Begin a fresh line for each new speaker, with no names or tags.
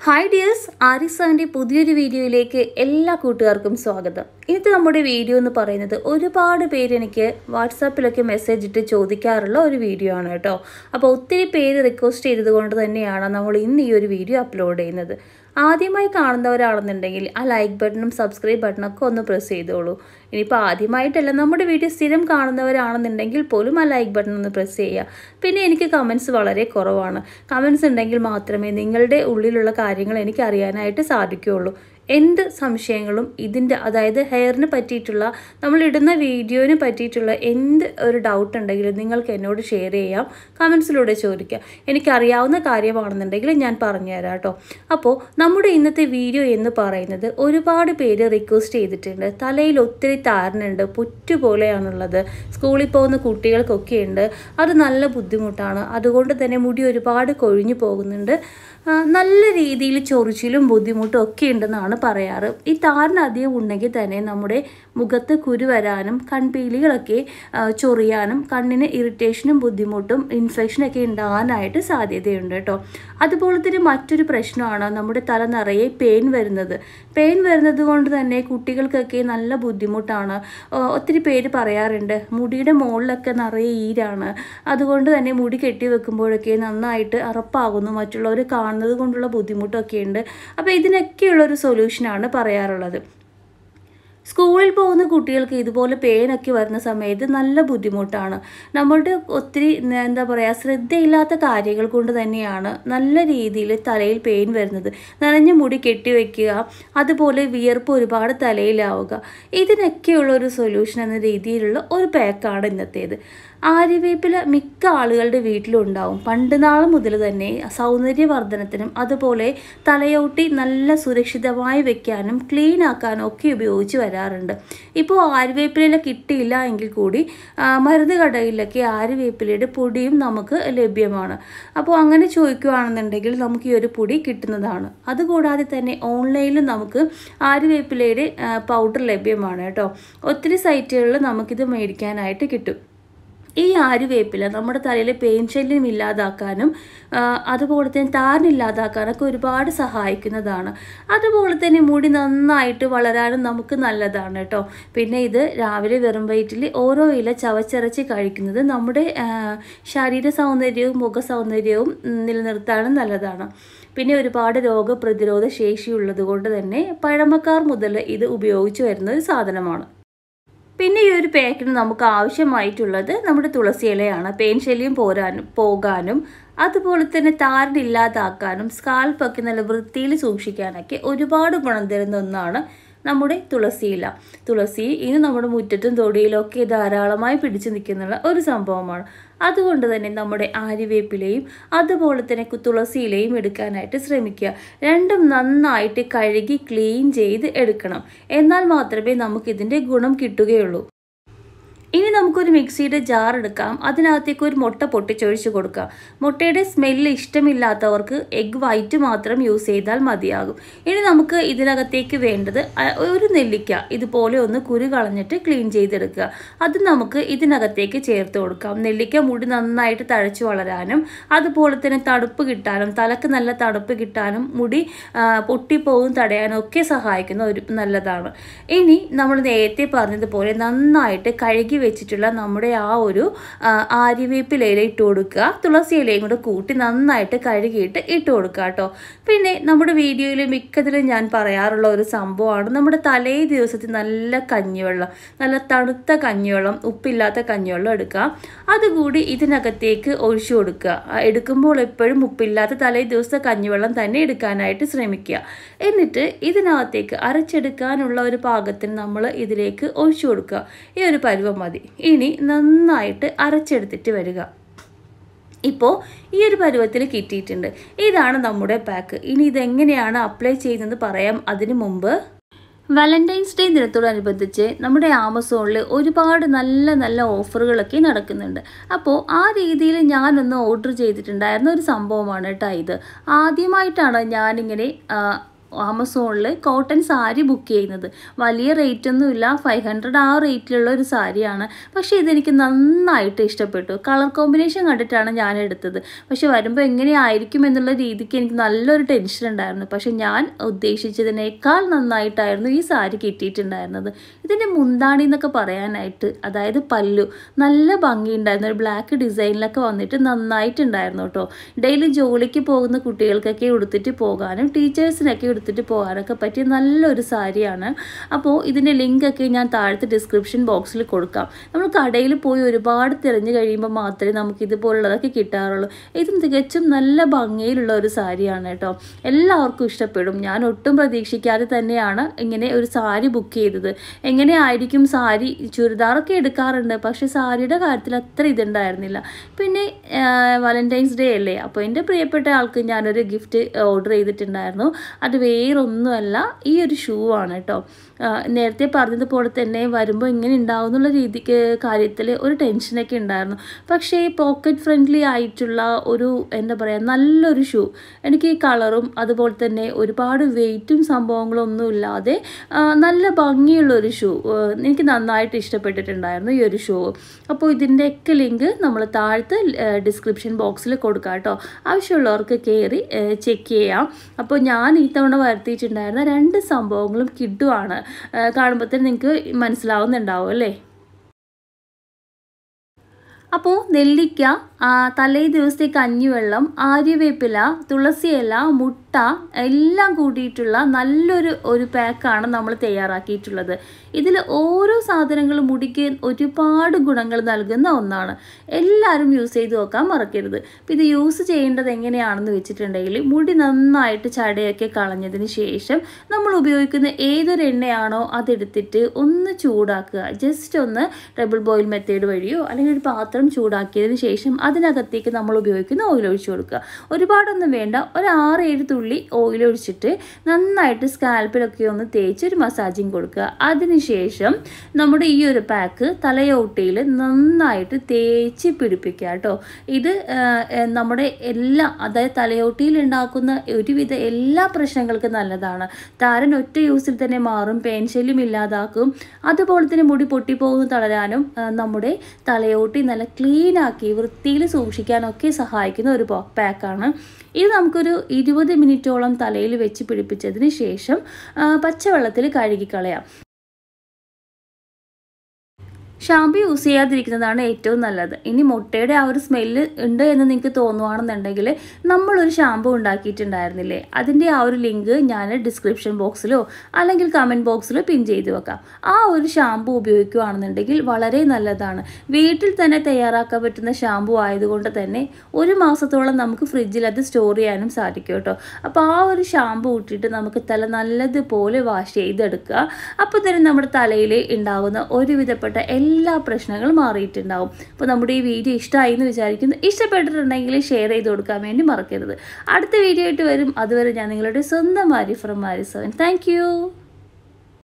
Hi dears, ആരിസാൻ്റെ പുതിയൊരു വീഡിയോയിലേക്ക് എല്ലാ കൂട്ടുകാർക്കും സ്വാഗതം. ഇന്നത്തെ നമ്മുടെ വീഡിയോ എന്ന് പറയുന്നത് ഒരുപാട് പേര് എനിക്ക് വാട്സാപ്പിലൊക്കെ മെസ്സേജ് ഇട്ട് ചോദിക്കാറുള്ള ഒരു വീഡിയോ ആണ് കേട്ടോ. അപ്പോൾ ഒത്തിരി പേര് റിക്വസ്റ്റ് ചെയ്തത് കൊണ്ട് തന്നെയാണ് നമ്മൾ ഇന്ന് ഈ ഒരു വീഡിയോ അപ്ലോഡ് ചെയ്യുന്നത്. ആദ്യമായി കാണുന്നവരാണെന്നുണ്ടെങ്കിൽ ആ ലൈക്ക് ബട്ടണും സബ്സ്ക്രൈബ് ബട്ടണൊക്കെ ഒന്ന് പ്രസ് ചെയ്തോളൂ. ഇനിയിപ്പോൾ ആദ്യമായിട്ടല്ല, നമ്മുടെ വീഡിയോ സ്ഥിരം കാണുന്നവരാണെന്നുണ്ടെങ്കിൽ പോലും ആ ലൈക്ക് ബട്ടൺ ഒന്ന് പ്രസ് ചെയ്യുക. പിന്നെ എനിക്ക് കമൻസ് വളരെ കുറവാണ്. കമൻസ് ഉണ്ടെങ്കിൽ മാത്രമേ നിങ്ങളുടെ ഉള്ളിലുള്ള കാര്യങ്ങൾ എനിക്ക് അറിയാനായിട്ട് സാധിക്കുകയുള്ളൂ. എന്ത് സംശയങ്ങളും ഇതിൻ്റെ അതായത് ഹെയറിന് പറ്റിയിട്ടുള്ള നമ്മളിടുന്ന വീഡിയോന് പറ്റിയിട്ടുള്ള എന്ത് ഒരു ഡൗട്ട് ഉണ്ടെങ്കിലും നിങ്ങൾക്ക് എന്നോട് ഷെയർ ചെയ്യാം, കമൻസിലൂടെ ചോദിക്കാം. എനിക്കറിയാവുന്ന കാര്യമാണെന്നുണ്ടെങ്കിൽ ഞാൻ പറഞ്ഞുതരാം കേട്ടോ. അപ്പോൾ നമ്മുടെ ഇന്നത്തെ വീഡിയോ എന്ന് പറയുന്നത് ഒരുപാട് പേര് റിക്വസ്റ്റ് ചെയ്തിട്ടുണ്ട്. തലയിൽ ഒത്തിരി താരനുണ്ട്, പുറ്റുപോലെയാണുള്ളത്, സ്കൂളിൽ പോകുന്ന കുട്ടികൾക്കൊക്കെ ഉണ്ട്. അത് നല്ല ബുദ്ധിമുട്ടാണ്. അതുകൊണ്ട് തന്നെ മുടി ഒരുപാട് കൊഴിഞ്ഞു പോകുന്നുണ്ട്. നല്ല രീതിയിൽ ചൊറിച്ചിലും ബുദ്ധിമുട്ടും ഒക്കെ ഉണ്ടെന്നാണ് പറയാറ്. ഈ താരൻ അധികം ഉണ്ടെങ്കിൽ തന്നെ നമ്മുടെ മുഖത്ത് കുരു വരാനും കൺപീലികളൊക്കെ ചൊറിയാനും കണ്ണിന് ഇറിറ്റേഷനും ബുദ്ധിമുട്ടും ഇൻഫെക്ഷനൊക്കെ ഉണ്ടാകാനായിട്ട് സാധ്യതയുണ്ട് കേട്ടോ. അതുപോലെ തന്നെ മറ്റൊരു പ്രശ്നമാണ് നമ്മുടെ തല നിറയെ പെയിൻ വരുന്നത്. പെയിൻ വരുന്നത് കൊണ്ട് തന്നെ കുട്ടികൾക്കൊക്കെ നല്ല ബുദ്ധിമുട്ടാണ്. ഒത്തിരി പേര് പറയാറുണ്ട് മുടിയുടെ മുകളിലൊക്കെ നിറയെ ഈരാണ്, അതുകൊണ്ട് തന്നെ മുടി കെട്ടി വെക്കുമ്പോഴൊക്കെ നന്നായിട്ട് അറപ്പാകുന്നു, മറ്റുള്ളവർ കാണുന്നത് കൊണ്ടുള്ള ബുദ്ധിമുട്ടൊക്കെ ഉണ്ട്. അപ്പോൾ ഇതിനൊക്കെയുള്ളൊരു സൊല്യൂഷനാണ് പറയാറുള്ളത്. സ്കൂളിൽ പോകുന്ന കുട്ടികൾക്ക് ഇതുപോലെ പെയിനൊക്കെ വരുന്ന സമയത്ത് നല്ല ബുദ്ധിമുട്ടാണ്. നമ്മളുടെ ഒത്തിരി എന്താ പറയുക ശ്രദ്ധയില്ലാത്ത കാര്യങ്ങൾ കൊണ്ട് തന്നെയാണ് നല്ല രീതിയിൽ തലയിൽ പെയിൻ വരുന്നത്. നനഞ്ഞ മുടി കെട്ടിവെക്കുക, അതുപോലെ വിയർപ്പ് ഒരുപാട് തലയിലാവുക. ഇതിനൊക്കെയുള്ളൊരു സൊല്യൂഷൻ എന്ന രീതിയിലുള്ള ഒരു പാക്കാണ് ഇന്നത്തേത്. ആര്യവേപ്പില മിക്ക ആളുകളുടെ വീട്ടിലുണ്ടാവും. പണ്ട് നാൾ മുതൽ തന്നെ സൗന്ദര്യവർദ്ധനത്തിനും അതുപോലെ തലയോട്ടി നല്ല സുരക്ഷിതമായി വെക്കാനും ക്ലീൻ ആക്കാനും ഒക്കെ ഉപയോഗിച്ച് വരാറുണ്ട്. ഇപ്പോൾ ആര്യവേപ്പില കിട്ടിയില്ല എങ്കിൽ കൂടി മരുന്ന് കടയിലൊക്കെ ആര്യവേപ്പിലയുടെ പൊടിയും നമുക്ക് ലഭ്യമാണ്. അപ്പോൾ അങ്ങനെ ചോദിക്കുകയാണെന്നുണ്ടെങ്കിൽ നമുക്ക് ഈ ഒരു പൊടി കിട്ടുന്നതാണ്. അതുകൂടാതെ തന്നെ ഓൺലൈനിൽ നമുക്ക് ആര്യവേപ്പിലയുടെ പൗഡർ ലഭ്യമാണ് കേട്ടോ. ഒത്തിരി സൈറ്റുകളിൽ നമുക്കിത് മേടിക്കാനായിട്ട് കിട്ടും. ഈ ആര്യവേപ്പില നമ്മുടെ തലയിലെ പെയിൻ ശല്യം ഇല്ലാതാക്കാനും അതുപോലെ തന്നെ താരനില്ലാതാക്കാനൊക്കെ ഒരുപാട് സഹായിക്കുന്നതാണ്. അതുപോലെ തന്നെ മുടി നന്നായിട്ട് വളരാനും നമുക്ക് നല്ലതാണ് കേട്ടോ. പിന്നെ ഇത് രാവിലെ വെറും വയറ്റിൽ ഓരോ ഇല ചവച്ചരച്ച് കഴിക്കുന്നത് നമ്മുടെ ശരീര സൗന്ദര്യവും മുഖ സൗന്ദര്യവും നിലനിർത്താനും നല്ലതാണ്. പിന്നെ ഒരുപാട് രോഗപ്രതിരോധ ശേഷിയുള്ളത് കൊണ്ട് തന്നെ പഴമക്കാർ മുതൽ ഇത് ഉപയോഗിച്ച് വരുന്ന ഒരു സാധനമാണ്. പിന്നെ ഈ ഒരു പാക്കിന് നമുക്ക് ആവശ്യമായിട്ടുള്ളത് നമ്മുടെ തുളസി ഇലയാണ്. പെയിൻ ശല്യം പോകാനും അതുപോലെ തന്നെ താരനില്ലാതാക്കാനും സ്കാൽപ്പൊക്കെ നല്ല വൃത്തിയിൽ സൂക്ഷിക്കാനൊക്കെ ഒരുപാട് ഗുണം തരുന്ന ഒന്നാണ് നമ്മുടെ തുളസിയില. തുളസി ഇനി നമ്മുടെ മുറ്റത്തും തൊടിയിലൊക്കെ ധാരാളമായി പിടിച്ചു നിൽക്കുന്ന ഒരു സംഭവമാണ്. അതുകൊണ്ട് തന്നെ നമ്മുടെ ആര്യവേപ്പിലയും അതുപോലെ തന്നെ തുളസിയിലയും എടുക്കാനായിട്ട് ശ്രമിക്കുക. രണ്ടും നന്നായിട്ട് കഴുകി ക്ലീൻ ചെയ്ത് എടുക്കണം. എന്നാൽ മാത്രമേ നമുക്കിതിൻ്റെ ഗുണം കിട്ടുകയുള്ളൂ. ഇനി നമുക്കൊരു മിക്സിയുടെ ജാർ എടുക്കാം. അതിനകത്തേക്ക് ഒരു മുട്ട പൊട്ടിച്ചൊഴിച്ച് കൊടുക്കാം. മുട്ടയുടെ സ്മെല്ല് ഇഷ്ടമില്ലാത്തവർക്ക് എഗ് വൈറ്റ് മാത്രം യൂസ് ചെയ്താൽ മതിയാകും. ഇനി നമുക്ക് ഇതിനകത്തേക്ക് വേണ്ടത് ഒരു നെല്ലിക്ക ഇതുപോലെ ഒന്ന് കുരു കളഞ്ഞിട്ട് ക്ലീൻ ചെയ്തെടുക്കുക. അത് നമുക്ക് ഇതിനകത്തേക്ക് ചേർത്ത് കൊടുക്കാം. നെല്ലിക്ക മുടി നന്നായിട്ട് തഴച്ചു വളരാനും അതുപോലെ തന്നെ തണുപ്പ് കിട്ടാനും തലക്ക് നല്ല തണുപ്പ് കിട്ടാനും മുടി പൊട്ടിപ്പോകും തടയാനും ഒക്കെ സഹായിക്കുന്ന ഒരു നല്ലതാണ്. ഇനി നമ്മൾ നേരത്തെ പറഞ്ഞതുപോലെ നന്നായിട്ട് കഴുകി വെച്ചിട്ടുള്ള നമ്മുടെ ആ ഒരു ആര്യവേപ്പില ഇല ഇട്ട് കൊടുക്കുക. തുളസി ഇലയും കൂടെ കൂട്ടി നന്നായിട്ട് കഴുകിയിട്ട് ഇട്ട് കൊടുക്കുക കേട്ടോ. പിന്നെ നമ്മുടെ വീഡിയോയിൽ മിക്കതിലും ഞാൻ പറയാറുള്ള ഒരു സംഭവമാണ് നമ്മുടെ തലേ ദിവസത്തിൽ നല്ല കഞ്ഞിവെള്ളം, നല്ല തണുത്ത കഞ്ഞിവെള്ളം, ഉപ്പില്ലാത്ത കഞ്ഞിവെള്ളം എടുക്കുക. അതുകൂടി ഇതിനകത്തേക്ക് ഒഴിച്ചു കൊടുക്കുക. എടുക്കുമ്പോൾ എപ്പോഴും ഉപ്പില്ലാത്ത തലേ ദിവസത്തെ കഞ്ഞിവെള്ളം തന്നെ എടുക്കാനായിട്ട് ശ്രമിക്കുക. എന്നിട്ട് ഇതിനകത്തേക്ക് അരച്ചെടുക്കാനുള്ള ഒരു പാകത്തിന് നമ്മൾ ഇതിലേക്ക് ഒഴിച്ചു കൊടുക്കുക. ഈ ഒരു പരുവം മതി. ഇനി നന്നായിട്ട് അരച്ചെടുത്തിട്ട് വരിക. ഇപ്പോൾ ഈ ഒരു പരുവത്തിൽ കിട്ടിയിട്ടുണ്ട്. ഇതാണ് നമ്മുടെ പാക്ക്. ഇനി ഇതെങ്ങനെയാണ് അപ്ലൈ ചെയ്യുന്നത് പറയാം. അതിനു മുമ്പ് വാലന്റൈൻസ് ഡേ ദിനത്തോടനുബന്ധിച്ച് നമ്മുടെ ആമസോണിൽ ഒരുപാട് നല്ല നല്ല ഓഫറുകളൊക്കെ നടക്കുന്നുണ്ട്. അപ്പോൾ ആ രീതിയിൽ ഞാനൊന്ന് ഓർഡർ ചെയ്തിട്ടുണ്ടായിരുന്ന ഒരു സംഭവമാണ് കേട്ടോ ഇത്. ആദ്യമായിട്ടാണ് ഞാനിങ്ങനെ ആമസോണിൽ കോട്ടൺ സാരി ബുക്ക് ചെയ്യുന്നത്. വലിയ റേറ്റ് ഒന്നുമില്ല, 500 ആ റേറ്റിലുള്ള ഒരു സാരിയാണ്. പക്ഷേ ഇതെനിക്ക് നന്നായിട്ട് ഇഷ്ടപ്പെട്ടു. കളർ കോമ്പിനേഷൻ കണ്ടിട്ടാണ് ഞാൻ എടുത്തത്. പക്ഷെ വരുമ്പോൾ എങ്ങനെയായിരിക്കും എന്നുള്ള രീതിക്ക് എനിക്ക് നല്ലൊരു ടെൻഷൻ ഉണ്ടായിരുന്നു. പക്ഷെ ഞാൻ ഉദ്ദേശിച്ചതിനേക്കാൾ നന്നായിട്ടായിരുന്നു ഈ സാരി കിട്ടിയിട്ടുണ്ടായിരുന്നത്. ഇതിൻ്റെ മുന്താണി എന്നൊക്കെ പറയാനായിട്ട്, അതായത് പല്ലു നല്ല ഭംഗിയുണ്ടായിരുന്നു. ഒരു ബ്ലാക്ക് ഡിസൈനിലൊക്കെ വന്നിട്ട് നന്നായിട്ടുണ്ടായിരുന്നു കേട്ടോ. ഡെയിലി ജോലിക്ക് പോകുന്ന കുട്ടികൾക്കൊക്കെ ഉടുത്തിട്ട് പോകാനും ടീച്ചേഴ്സിനൊക്കെ ഉടുത്തിട്ട് പോകാനൊക്കെ പറ്റിയ നല്ലൊരു സാരിയാണ്. അപ്പോൾ ഇതിൻ്റെ ലിങ്കൊക്കെ ഞാൻ താഴത്തെ ഡിസ്ക്രിപ്ഷൻ ബോക്സിൽ കൊടുക്കാം. നമ്മൾ കടയിൽ പോയി ഒരുപാട് തിരഞ്ഞു കഴിയുമ്പോൾ മാത്രമേ നമുക്ക് ഇതുപോലുള്ളതൊക്കെ കിട്ടാറുള്ളൂ. ഇതും തികച്ചും നല്ല ഭംഗിയിലുള്ള ഒരു സാരിയാണ് കേട്ടോ. എല്ലാവർക്കും ഇഷ്ടപ്പെടും. ഞാൻ ഒട്ടും പ്രതീക്ഷിക്കാതെ തന്നെയാണ് ഇങ്ങനെ ഒരു സാരി ബുക്ക് ചെയ്തത്. എങ്ങനെയായിരിക്കും സാരി, ചുരിദാറൊക്കെ എടുക്കാറുണ്ട്, പക്ഷെ സാരിയുടെ കാര്യത്തിൽ അത്ര ഇതുണ്ടായിരുന്നില്ല. പിന്നെ വാലന്റൈൻസ് ഡേ അല്ലേ, അപ്പോൾ എൻ്റെ പ്രിയപ്പെട്ട ആൾക്ക് ഞാനൊരു ഗിഫ്റ്റ് ഓർഡർ ചെയ്തിട്ടുണ്ടായിരുന്നു. അത് വേറൊന്നുമല്ല, ഈ ഒരു ഷൂ ആണ് കേട്ടോ. നേരത്തെ പറഞ്ഞതുപോലെ തന്നെ വരുമ്പോൾ ഇങ്ങനെ ഉണ്ടാവും എന്നുള്ള രീതിക്ക് കാര്യത്തിൽ ഒരു ടെൻഷനൊക്കെ ഉണ്ടായിരുന്നു. പക്ഷേ പോക്കറ്റ് ഫ്രണ്ട്ലി ആയിട്ടുള്ള ഒരു എന്താ പറയുക നല്ലൊരു ഷൂ. എനിക്ക് ഈ കളറും അതുപോലെ തന്നെ ഒരുപാട് വെയിറ്റും സംഭവങ്ങളൊന്നും ഇല്ലാതെ നല്ല ഭംഗിയുള്ളൊരു ഷൂ എനിക്ക് നന്നായിട്ട് ഇഷ്ടപ്പെട്ടിട്ടുണ്ടായിരുന്നു ഈ ഒരു ഷൂ. അപ്പോൾ ഇതിൻ്റെയൊക്കെ ലിങ്ക് നമ്മൾ താഴത്തെ ഡിസ്ക്രിപ്ഷൻ ബോക്സിൽ കൊടുക്കാം കേട്ടോ. ആവശ്യമുള്ളവർക്ക് കയറി ചെക്ക് ചെയ്യാം. അപ്പോൾ ഞാൻ ഈ തവണ വരുത്തിയിട്ടുണ്ടായിരുന്ന 2 സംഭവങ്ങളും കിഡുമാണ്. കാണുമ്പോൾ തന്നെ നിങ്ങൾക്ക് മനസ്സിലാവുന്നുണ്ടാവും അല്ലേ. അപ്പോൾ നെല്ലിക്ക, തലേ ദിവസത്തെ കഞ്ഞിവെള്ളം, ആര്യവേപ്പില, തുളസിയില, മുട്ട എല്ലാം കൂടിയിട്ടുള്ള നല്ലൊരു പാക്കാണ് നമ്മൾ തയ്യാറാക്കിയിട്ടുള്ളത്. ഇതിൽ ഓരോ സാധനങ്ങളും മുടിക്ക് ഒരുപാട് ഗുണങ്ങൾ നൽകുന്ന ഒന്നാണ്. എല്ലാവരും യൂസ് ചെയ്ത് നോക്കാൻ മറക്കരുത്. അപ്പോൾ ഇത് യൂസ് ചെയ്യേണ്ടത് എങ്ങനെയാണെന്ന് വെച്ചിട്ടുണ്ടെങ്കിൽ, മുടി നന്നായിട്ട് ചടയൊക്കെ കളഞ്ഞതിന് ശേഷം നമ്മൾ ഉപയോഗിക്കുന്ന ഏതൊരു എണ്ണയാണോ അതെടുത്തിട്ട് ഒന്ന് ചൂടാക്കുക. ജസ്റ്റ് ഒന്ന് ഡബിൾ ബോയിൽ മെത്തേഡ് വഴിയോ അല്ലെങ്കിൽ ഒരു പാത്രം ചൂടാക്കിയതിന് ശേഷം അതിനകത്തേക്ക് നമ്മൾ ഉപയോഗിക്കുന്ന ഓയിൽ ഒഴിച്ചു കൊടുക്കുക. ഒരുപാടൊന്നും വേണ്ട, ഒരു 6-7 തുള്ളി ഓയിൽ ഒഴിച്ചിട്ട് നന്നായിട്ട് സ്കാൽപ്പിലൊക്കെ ഒന്ന് തേച്ച് ഒരു മസാജിങ് കൊടുക്കുക. അതിനുശേഷം നമ്മുടെ ഈ ഒരു പാക്ക് തലയോട്ടിയിൽ നന്നായിട്ട് തേച്ച് പിടിപ്പിക്കുക കേട്ടോ. ഇത് നമ്മുടെ അതായത് തലയോട്ടിയിൽ ഉണ്ടാക്കുന്ന ഒരുവിധ എല്ലാ പ്രശ്നങ്ങൾക്കും നല്ലതാണ്. താരൻ ഒറ്റ യൂസിൽ തന്നെ മാറും, പേൻശല്യം ഇല്ലാതാക്കും. അതുപോലെ തന്നെ മുടി പൊട്ടിപ്പോകുന്ന തളരാനും നമ്മുടെ തലയോട്ടി നല്ല ക്ലീനാക്കി വൃത്തിയിൽ സൂക്ഷിക്കാനൊക്കെ സഹായിക്കുന്ന ഒരു പാക്കാണ്. ഇത് നമുക്കൊരു 20 മിനിറ്റോളം തലയിൽ വെച്ച് പിടിപ്പിച്ചതിന് ശേഷം പച്ചവെള്ളത്തിൽ കഴുകിക്കളയാം. ഷാമ്പു യൂസ് ചെയ്യാതിരിക്കുന്നതാണ് ഏറ്റവും നല്ലത്. ഇനി മുട്ടയുടെ ആ ഒരു സ്മെല്ല് ഉണ്ട് എന്ന് നിങ്ങൾക്ക് തോന്നുകയാണെന്നുണ്ടെങ്കിൽ നമ്മളൊരു ഷാമ്പു ഉണ്ടാക്കിയിട്ടുണ്ടായിരുന്നില്ലേ, അതിൻ്റെ ആ ഒരു ലിങ്ക് ഞാൻ ഡിസ്ക്രിപ്ഷൻ ബോക്സിലോ അല്ലെങ്കിൽ കമൻറ്റ് ബോക്സിലോ പിൻ ചെയ്ത് വെക്കാം. ആ ഒരു ഷാമ്പു ഉപയോഗിക്കുകയാണെന്നുണ്ടെങ്കിൽ വളരെ നല്ലതാണ്. വീട്ടിൽ തന്നെ തയ്യാറാക്കാൻ പറ്റുന്ന ഷാമ്പു ആയതുകൊണ്ട് തന്നെ 1 മാസത്തോളം നമുക്ക് ഫ്രിഡ്ജിൽ അത് സ്റ്റോർ ചെയ്യാനും സാധിക്കും കേട്ടോ. അപ്പോൾ ആ ഒരു ഷാമ്പു ഇട്ടിട്ട് നമുക്ക് തല നല്ലതുപോലെ വാഷ് ചെയ്തെടുക്കുക. അപ്പോൾ തന്നെ നമ്മുടെ തലയിൽ ഉണ്ടാകുന്ന ഒരുവിധപ്പെട്ട എല്ലാ പ്രശ്നങ്ങളും മാറിയിട്ടുണ്ടാവും. അപ്പോൾ നമ്മുടെ ഈ വീഡിയോ ഇഷ്ടമായി എന്ന് വിചാരിക്കുന്നു. ഇഷ്ടപ്പെട്ടിട്ടുണ്ടെങ്കിൽ ഷെയർ ചെയ്ത് കൊടുക്കാൻ വേണ്ടി മറക്കരുത്. അടുത്ത വീഡിയോ ആയിട്ട് വരും. അതുവരെ ഞാൻ നിങ്ങളുടെ സ്വന്തം ആരി ഫ്രം aaris7. Thank you.